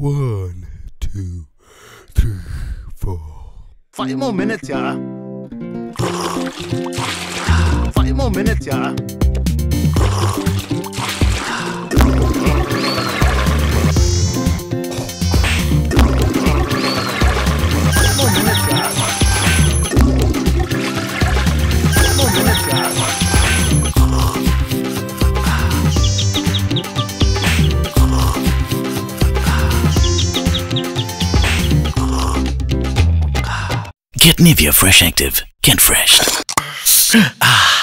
1, 2, 3, 4. 5 more minutes, yeah. 5 more minutes, yeah. 5 more minutes, yeah. 5 more minutes, yeah. Get Nivea Fresh Active. Get fresh.